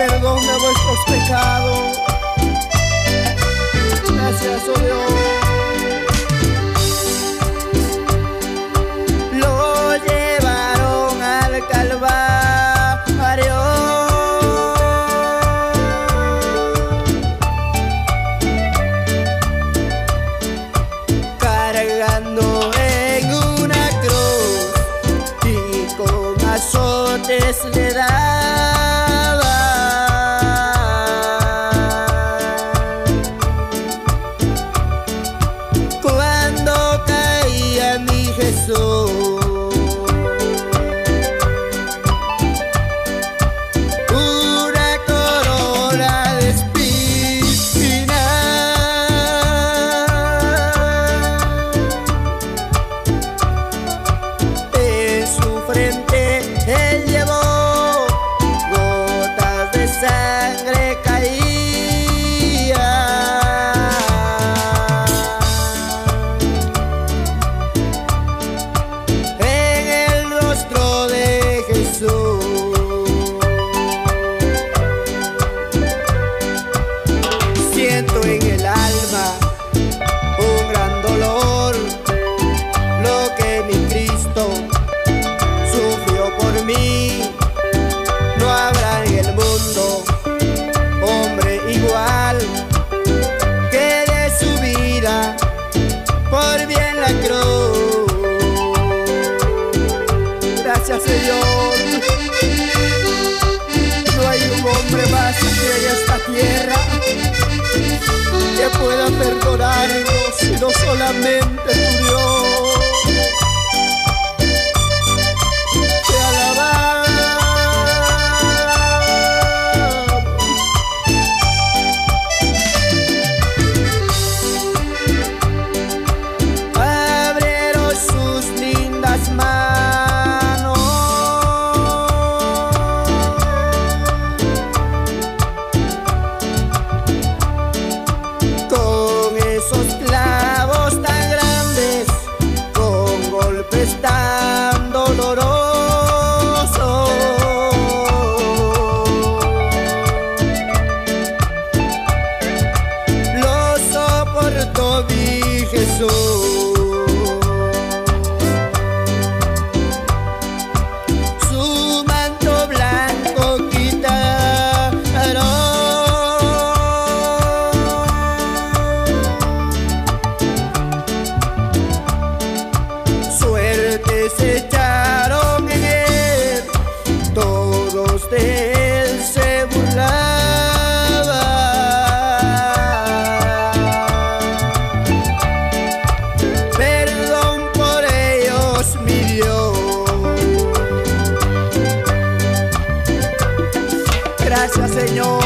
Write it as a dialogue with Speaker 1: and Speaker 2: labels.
Speaker 1: perdón de vuestros pecados. Gracias, oh Dios. Lo llevaron al Calvario, cargando en una cruz y con azotes le daban. Cuando caía mi Jesús, una corona de espinas en su frente él llevó, gotas de sangre caían en el rostro de Jesús. Siento en el alma un gran dolor, lo que mi Cristo sufrió por mí. No habrá en el mundo hombre igual que dé su vida por bien la cruz. Gracias, Señor. No hay un hombre más aquí en esta tierra que pueda perdonarnos, sino solamente tu Dios. Te alabamos. Abrieron sus lindas manos con esos clavos tan grandes, con golpes tan dolorosos. Lo soportó mi Jesús. Su manto blanco quitaron, suertes echaron en él, todos de él se burlaban. Perdón por ellos, mi Dios. Gracias, Señor.